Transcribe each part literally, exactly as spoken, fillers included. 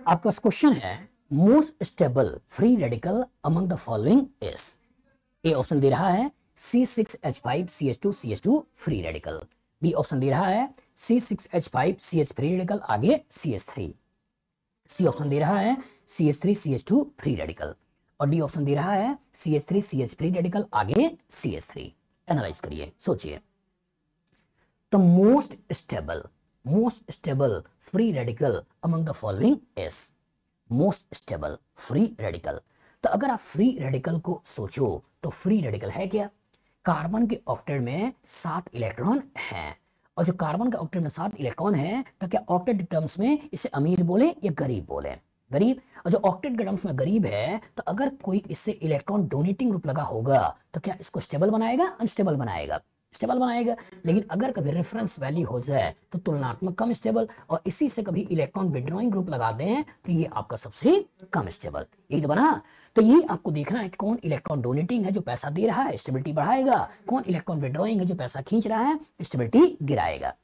आपका क्वेश्चन है most stable free radical among the following is. A option दे रहा है C six H five C H two C H two free radical. B option दे रहा है C six H five C H free radical आगे C H three. C option दे रहा है C H three C H two free radical. और D option दे रहा है C H three C H free radical आगे सी एच थ्री। एनालाइज करिए, सोचिए। The most stable most stable free radical among the following is. Most stable free radical, तो अगर आप फ्री रेडिकल को सोचो तो फ्री रेडिकल है क्या? कार्बन के ऑक्टेट में सात इलेक्ट्रॉन हैं, और जो कार्बन के ऑक्टेट में सात इलेक्ट्रॉन हैं तो क्या ऑक्टेट टर्म्स में इसे अमीर बोले या गरीब बोले? गरीब। और जो ऑक्टेट के टर्म्स में गरीब है तो अगर कोई इससे इलेक्ट्रॉन डोनेटिंग ग्रुप लगा होगा तो क्या इसको स्टेबल बनाएगा, अनस्टेबल बनाएगा? स्टेबल बनाएगा। लेकिन अगर कभी रेफरेंस वैल्यू हो जाए तो तुलनात्मक कम स्टेबल, और इसी से कभी इलेक्ट्रॉन विड्रॉइंग ग्रुप लगा दें तो ये आपका सबसे कम स्टेबल। यही तो बना। तो ये आपको देखना है कि कौन इलेक्ट्रॉन डोनेटिंग है जो पैसा दे रहा है, स्टेबिलिटी बढ़ाएगा, कौन इलेक्ट्रॉन विड्रॉइंग है जो पैसा खींच रहा है, स्टेबिलिटी गिराएगा।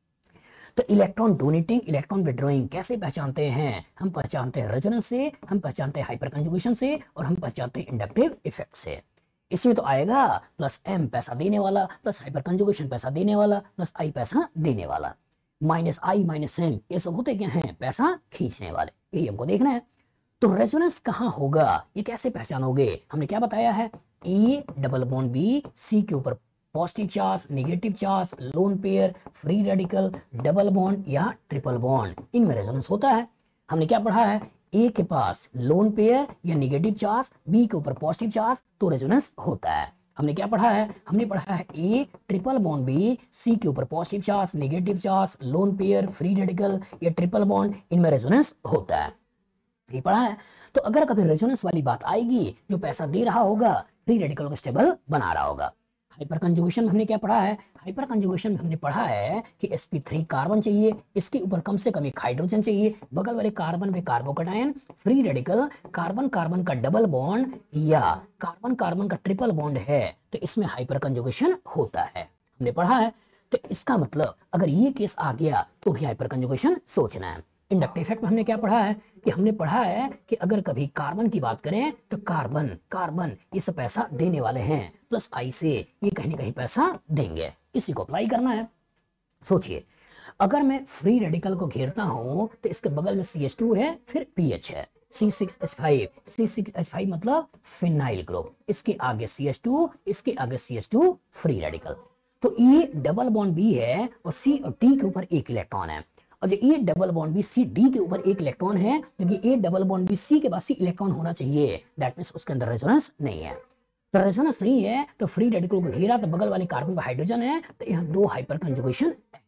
तो इलेक्ट्रॉन डोनेटिंग, इलेक्ट्रॉन विड्रॉइंग कैसे पहचानते हैं? हम पहचानते हैं रेजोनेंस से, हम पहचानते हैं हाइपर कंजुगेशन से, और हम पहचानते हैं इंडक्टिव इफेक्ट से। इसमें तो आएगा प्लस एम पैसा देने वाला, प्लस हाइपर कंजुगेशन पैसा देने वाला, प्लस आई पैसा देने वाला, माइनस आई माइनस एम, ये सब होते क्या हैं? पैसा खींचने वाले। यही हमको देखना है। तो रेजोनेंस कहां होगा, ये कैसे पहचानोगे? हमने क्या बताया है? A double bond B, C के ऊपर positive charge, negative charge, lone pair, free radical, double bond या ट्रिपल बॉन्ड, इनमें रेजोनेंस होता है। हमने क्या पढ़ा है? ए के पास लोन पेयर या नेगेटिव चार्ज, बी के ऊपर पॉजिटिव चार्ज, तो रेजोनेंस होता है। हमने क्या पढ़ा है? हमने पढ़ा है A triple bond B, C के ऊपर positive charge, negative charge, lone pair, free radical या ट्रिपल बॉन्ड, इनमें रेजोनेंस होता है। ये पढ़ा है। तो अगर कभी रेजोनेंस वाली बात आएगी, जो पैसा दे रहा होगा फ्री रेडिकल को स्टेबल बना रहा होगा। हाइपर कंजुगेशन में हमने क्या पढ़ा है? हाइपर कंजुगेशन में हमने पढ़ा है कि एस पी थ्री कार्बन चाहिए, इसके ऊपर कम से कम एक हाइड्रोजन चाहिए, बगल वाले कार्बन पे carbocation, free radical carbon carbon का डबल बॉन्ड या कार्बन कार्बन का ट्रिपल बॉन्ड है तो इसमें हाइपर कंजुगेशन होता है। हमने पढ़ा है। तो इसका मतलब अगर ये केस आ गया तो भी हाइपर कंजुगेशन सोचना है। इंडक्टिव इफेक्ट में हमने क्या पढ़ा है? कि हमने पढ़ा है कि अगर कभी कार्बन की बात करें तो कार्बन कार्बन ये सब पैसा देने वाले हैं, प्लस आई से ये कहीं ना कहीं पैसा देंगे। इसी को अप्लाई करना है। सोचिए, अगर मैं फ्री रेडिकल को घेरता हूं तो इसके बगल में सी एच टू है, फिर पी एच है, C six H five, C six H five मतलब फिनाइल ग्रुप, इसके आगे सी एच टू, इसके आगे C H two free radical. तो ये डबल बॉन्ड बी है और सी और टी के ऊपर एक इलेक्ट्रॉन है, और जो A double bond B C D के ऊपर एक इलेक्ट्रॉन है, क्योंकि A double bond B C के पास सी इलेक्ट्रॉन होना चाहिए, दैट मींस उसके अंदर रेजोनेंस नहीं है। तो रेजोनेंस नहीं है तो फ्री रेडिकल को घेरा तो बगल वाले कार्बन पर हाइड्रोजन है, तो यहाँ दो हाइपर कंजुगेशन है,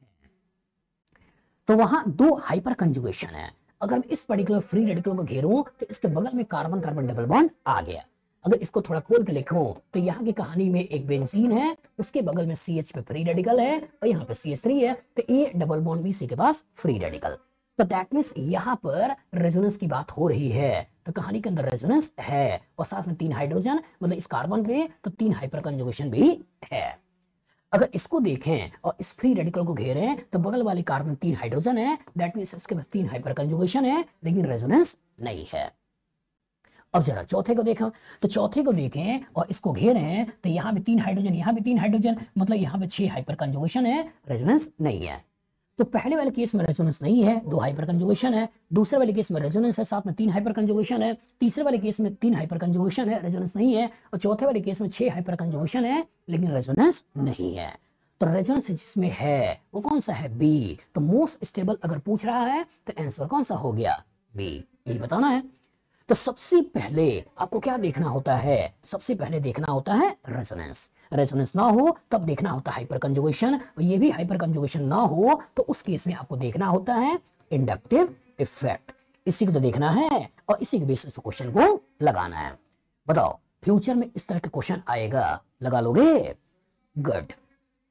तो वहां दो हाइपर कंजुगेशन है। अगर मैं इस पर्टिकुलर फ्री रेडिकल को घेरूं तो इसके बगल में कार्बन कार्बन डबल बॉन्ड आ गया। अगर इसको थोड़ा खोल के लिखूं तो यहाँ की कहानी में एक बेंजीन है, उसके बगल में सी एच पे फ्री रेडिकल है और यहाँ पे सी एच थ्री है, तो A double bond B C के पास फ्री रेडिकल। तो दैट मींस यहाँ पर रेजोनेंस की बात हो रही है, तो कहानी के अंदर रेजोनेंस है, और साथ में तीन हाइड्रोजन, मतलब इस कार्बन पे तो तीन हाइपर कंजुगेशन भी है। अगर इसको देखें और इस फ्री रेडिकल को घेरें तो बगल वाले कार्बन तीन हाइड्रोजन है, दैट मींस इसके पास तीन हाइपर कंजुगेशन है, लेकिन रेजोनेंस नहीं है। अब जरा चौथे को देखो, तो चौथे को देखें और इसको घेरें तो यहाँ भी तीन हाइड्रोजन, यहाँ भी तीन हाइड्रोजन, मतलब यहाँ पे छह हाइपर कंजुगेशन है, रेजोनेंस नहीं है। तो पहले वाले केस में रेजोनेंस नहीं है, दो हाइपर कंजुगेशन है। दूसरे वाले केस में रेजोनेंस है, साथ में तीन हाइपर कंजुगेशन है। तीसरे वाले केस में तीन हाइपर कंजुगेशन है, रेजोनेंस नहीं है। और चौथे वाले केस में छह हाइपर कंजुगेशन है, लेकिन रेजोनेंस नहीं है। तो रेजोनेंस जिसमें है वो कौन सा है? बी। तो मोस्ट स्टेबल अगर पूछ रहा है तो आंसर कौन सा हो गया? बी। यही बताना है। तो सबसे पहले आपको क्या देखना होता है? सबसे पहले देखना होता है रेजोनेंस। रेजोनेंस ना हो तब देखना होता है हाइपर कंजुगेशन, और ये भी हाइपर कंजुगेशन ना हो तो उस केस में आपको देखना होता है इंडक्टिव इफेक्ट। इसी को तो देखना है और इसी के बेसिस पर क्वेश्चन को लगाना है। बताओ फ्यूचर में इस तरह का क्वेश्चन आएगा, लगा लोगे? गुड।